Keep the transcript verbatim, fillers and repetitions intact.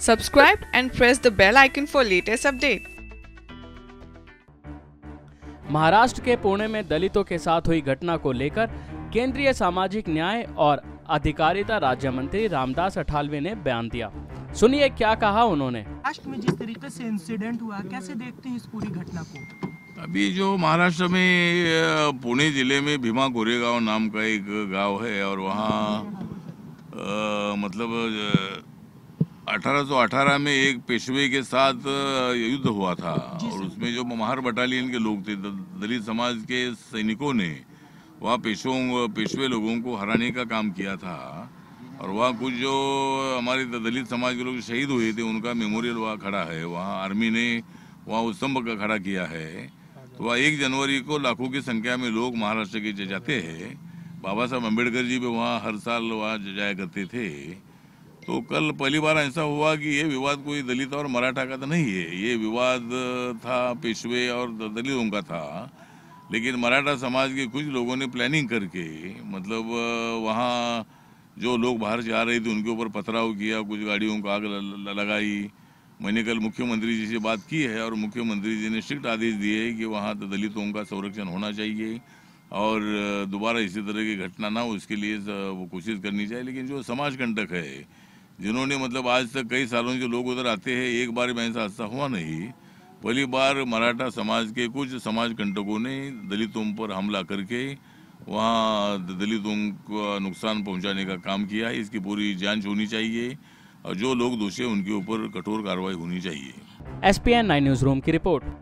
Subscribe and press the bell icon for latest update. Maharashtra के पुणे में दलितों के साथ हुई घटना को लेकर केंद्रीय सामाजिक न्याय और अधिकारिता राज्य मंत्री रामदास अठावले ने बयान दिया। सुनिए क्या कहा उन्होंने। महाराष्ट्र में जिस तरीके से इंसिडेंट हुआ, कैसे देखते हैं इस पूरी घटना को? अभी जो महाराष्ट्र में पुणे जिले में भीमा कोरेगांव नाम का एक गांव है और वहाँ मतलब अठारह सौ अठारह में एक पेशवे के साथ युद्ध हुआ था और उसमें जो महार बटालियन के लोग थे, दलित समाज के सैनिकों ने वहाँ पेशों पेशवे लोगों को हराने का काम किया था और वहाँ कुछ जो हमारे दलित समाज के लोग शहीद हुए थे उनका मेमोरियल वहाँ खड़ा है। वहाँ आर्मी ने वहाँ उस स्तंभ का खड़ा किया है। तो वहाँ एक जनवरी को लाखों की संख्या में लोग महाराष्ट्र के जाते हैं। बाबा साहब अम्बेडकर जी भी वहाँ हर साल वहाँ जाया करते थे। तो कल पहली बार ऐसा हुआ कि ये विवाद कोई दलित और मराठा का तो नहीं है, ये विवाद था पेशवे और दलितों का था। लेकिन मराठा समाज के कुछ लोगों ने प्लानिंग करके मतलब वहाँ जो लोग बाहर जा रहे थे उनके ऊपर पथराव किया, कुछ गाड़ियों को आग लगाई। मैंने कल मुख्यमंत्री जी से बात की है और मुख्यमंत्री जी ने स्ट्रिक्ट आदेश दिए है कि वहाँ तो दलितों का संरक्षण होना चाहिए और दोबारा इसी तरह की घटना ना हो, उसके लिए वो कोशिश करनी चाहिए। लेकिन जो समाज कंटक है, जिन्होंने मतलब आज तक कई सालों से लोग उधर आते हैं, एक बार में ऐसा हादसा हुआ नहीं। पहली बार मराठा समाज के कुछ समाज कंटकों ने दलितों पर हमला करके वहाँ दलितों को नुकसान पहुँचाने का काम किया है। इसकी पूरी जांच होनी चाहिए और जो लोग दोषी हैं उनके ऊपर कठोर कार्रवाई होनी चाहिए। S P N nine news room की रिपोर्ट।